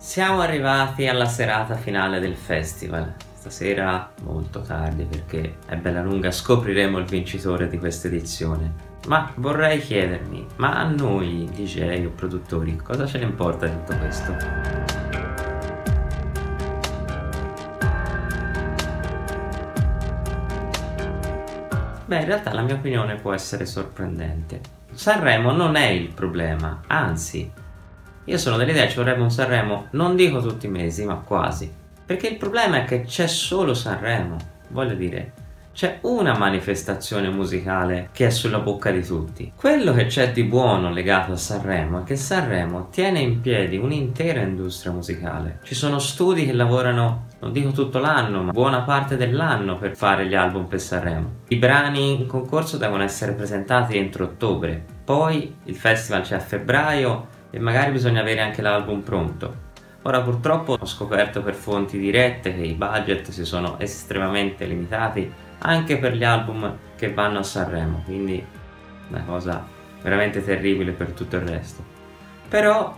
Siamo arrivati alla serata finale del festival. Stasera molto tardi perché è bella lunga scopriremo il vincitore di questa edizione. Ma vorrei chiedermi, ma a noi DJ o produttori cosa ce ne importa di tutto questo? Beh, in realtà la mia opinione può essere sorprendente. Sanremo non è il problema, anzi, io sono dell'idea che ci vorrebbe un Sanremo, non dico tutti i mesi, ma quasi. Perché il problema è che c'è solo Sanremo, voglio dire, c'è una manifestazione musicale che è sulla bocca di tutti. Quello che c'è di buono legato a Sanremo è che Sanremo tiene in piedi un'intera industria musicale. Ci sono studi che lavorano, non dico tutto l'anno, ma buona parte dell'anno per fare gli album per Sanremo. I brani in concorso devono essere presentati entro ottobre, poi il festival c'è a febbraio e magari bisogna avere anche l'album pronto. Ora purtroppo ho scoperto per fonti dirette che i budget si sono estremamente limitati anche per gli album che vanno a Sanremo, quindi una cosa veramente terribile per tutto il resto. Però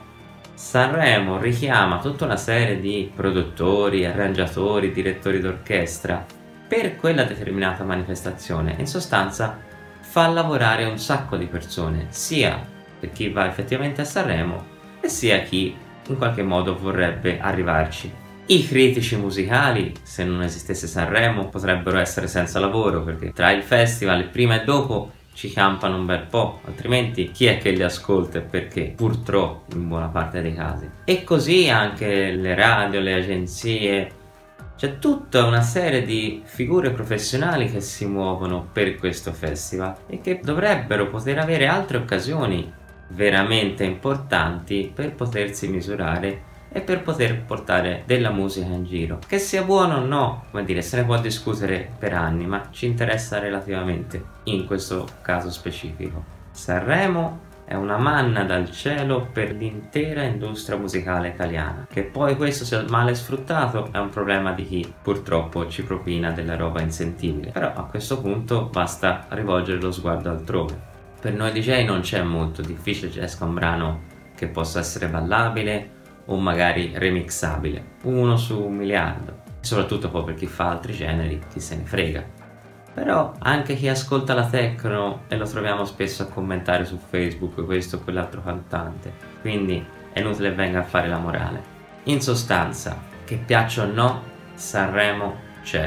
Sanremo richiama tutta una serie di produttori, arrangiatori, direttori d'orchestra per quella determinata manifestazione. In sostanza fa lavorare un sacco di persone, sia per chi va effettivamente a Sanremo e sia chi in qualche modo vorrebbe arrivarci. I critici musicali, se non esistesse Sanremo, potrebbero essere senza lavoro perché tra il festival prima e dopo ci campano un bel po', altrimenti chi è che li ascolta e perché? Purtroppo in buona parte dei casi. E così anche le radio, le agenzie, c'è tutta una serie di figure professionali che si muovono per questo festival e che dovrebbero poter avere altre occasioni veramente importanti per potersi misurare e per poter portare della musica in giro. Che sia buono o no, come dire, se ne può discutere per anni, ma ci interessa relativamente in questo caso specifico. Sanremo è una manna dal cielo per l'intera industria musicale italiana. Che poi questo sia male sfruttato è un problema di chi purtroppo ci propina della roba insentibile. Però a questo punto basta rivolgere lo sguardo altrove. Per noi DJ non c'è molto, difficile che esca un brano che possa essere ballabile o magari remixabile, 1 su 1 miliardo, e soprattutto poi per chi fa altri generi, chi se ne frega. Però anche chi ascolta la techno e lo troviamo spesso a commentare su Facebook questo o quell'altro cantante, quindi è inutile che venga a fare la morale. In sostanza, che piaccia o no, Sanremo c'è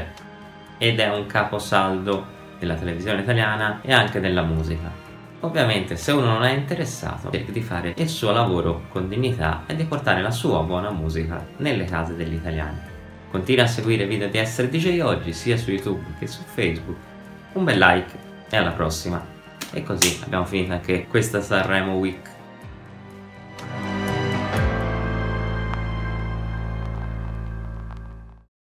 ed è un caposaldo della televisione italiana e anche della musica. Ovviamente se uno non è interessato, cerca di fare il suo lavoro con dignità e di portare la sua buona musica nelle case degli italiani. Continua a seguire i video di Essere DJ Oggi sia su YouTube che su Facebook. Un bel like e alla prossima. E così abbiamo finito anche questa Sanremo Week.